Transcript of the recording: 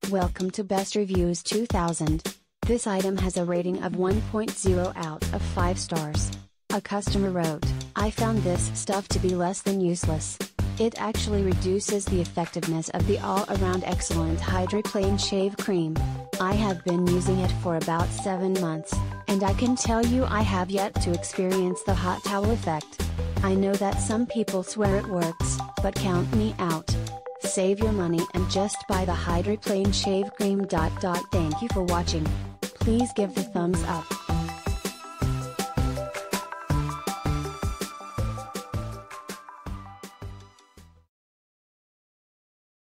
Welcome to Best Reviews 2000. This item has a rating of 1.0 out of 5 stars. A customer wrote, "I found this stuff to be less than useless. It actually reduces the effectiveness of the all-around excellent Hydroplane Shave Cream. I have been using it for about 7 months, and I can tell you I have yet to experience the hot towel effect. I know that some people swear it works, but count me out. Save your money and just buy the Hydroplane Shave Cream. Thank you for watching. Please give the thumbs up.